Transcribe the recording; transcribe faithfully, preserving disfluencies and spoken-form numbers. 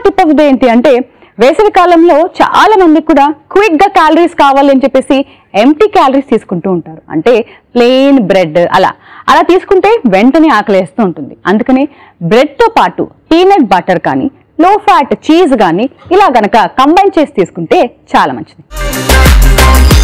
Tip of day ఏంటి అంటే వేసవి కాలంలో చాలా మందికి కూడా క్విక్ గా క్యాలరీస్ కావాలి అని చెప్పేసి ఎంటీ క్యాలరీస్ తీసుకుంటూ ఉంటారు. అంటే ప్లెయిన్ బ్రెడ్ అలా అలా తీసుకుంటే వెంటనే ఆకలేస్తూ ఉంటుంది. అందుకని బ్రెడ్ తో పాటు పీనట్ బటర్ కానీ లో ఫ్యాట్ చీజ్ కానీ ఇలా గనక కంబైన్ చేసి తీసుకుంటే చాలా మంచిది.